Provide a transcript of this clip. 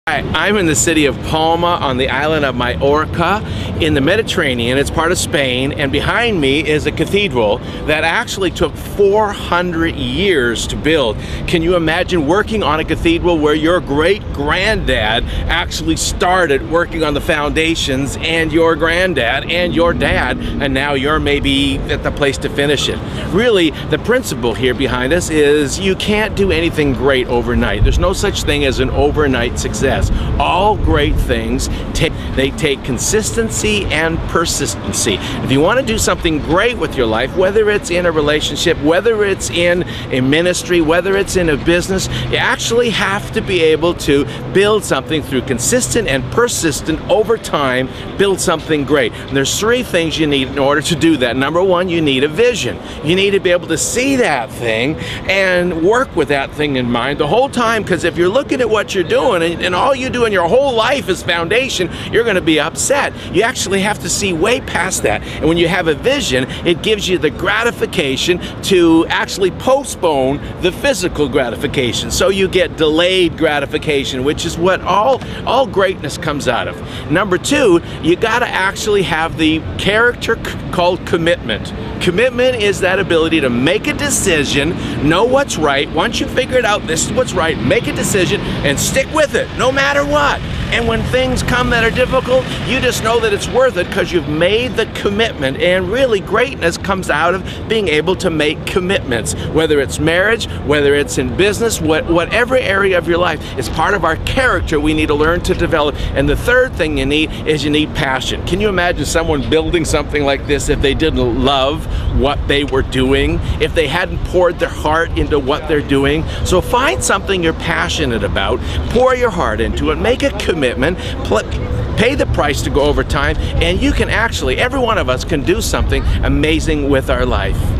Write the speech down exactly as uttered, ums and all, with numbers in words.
Hi, I'm in the city of Palma on the island of Majorca in the Mediterranean. It's part of Spain, and behind me is a cathedral that actually took four hundred years to build. Can you imagine working on a cathedral where your great-granddad actually started working on the foundations, and your granddad and your dad, and now you're maybe at the place to finish it? Really, the principle here behind us is you can't do anything great overnight. There's no such thing as an overnight success. All great things, take, they take consistency and persistency. If you want to do something great with your life, whether it's in a relationship, whether it's in a ministry, whether it's in a business, you actually have to be able to build something through consistent and persistent over time, build something great. And there's three things you need in order to do that. Number one, you need a vision. You need to be able to see that thing and work with that thing in mind the whole time, because if you're looking at what you're doing and, and all you do in your whole life is foundation, you're going to be upset. You actually have to see way past that. And when you have a vision, it gives you the gratification to actually postpone the physical gratification. So you get delayed gratification, which is what all, all greatness comes out of. Number two, you got to actually have the character called commitment. Commitment is that ability to make a decision, know what's right. Once you figure it out, this is what's right, make a decision and stick with it, no matter what. And when things come that are difficult, you just know that it's worth it because you've made the commitment. And really, greatness comes out of being able to make commitments, whether it's marriage, whether it's in business, what, whatever area of your life. It's part of our character we need to learn to develop. And the third thing you need is you need passion. Can you imagine someone building something like this if they didn't love what they were doing, if they hadn't poured their heart into what they're doing? So find something you're passionate about, pour your heart into it, make a commitment, pay the price to go over time, and you can actually, every one of us can do something amazing with our life.